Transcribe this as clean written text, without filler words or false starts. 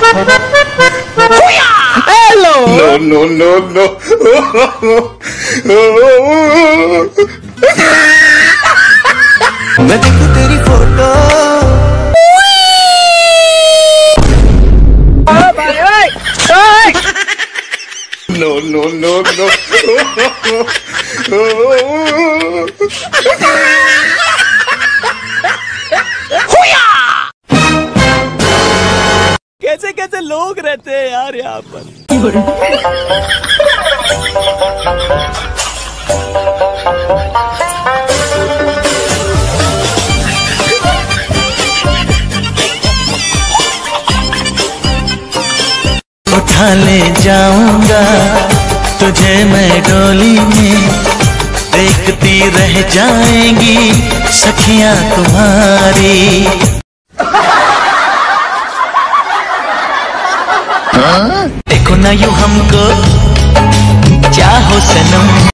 Hello. No no no मैं देखूं तेरी photo. No no no no कैसे कैसे लोग रहते हैं यार यहाँ पर। उठा ले जाऊंगा तुझे मैं डोली में, देखती रह जाएंगी सखियां तुम्हारी। देखो ना यूं हमको, चाहो सनम।